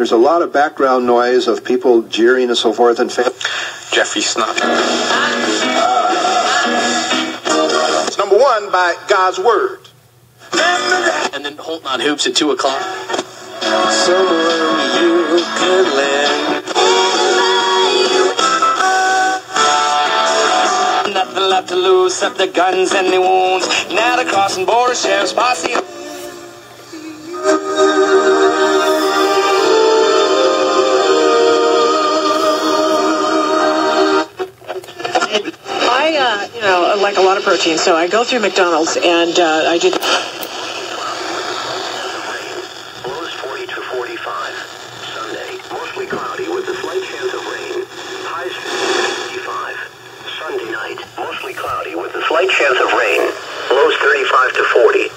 There's a lot of background noise of people jeering and so forth. And Jeffrey Snot. It's number one by God's Word. And then Holton on Hoops at 2 o'clock. Someone you could lend. Nothing left to lose except the guns and the wounds. Now the crossing border sheriff's posse. I like a lot of protein, so I go through McDonald's and I do. Lows 40 to 45. Sunday, mostly cloudy with a slight chance of rain. Highs 55. Sunday night, mostly cloudy with a slight chance of rain. Lows 35 to 40.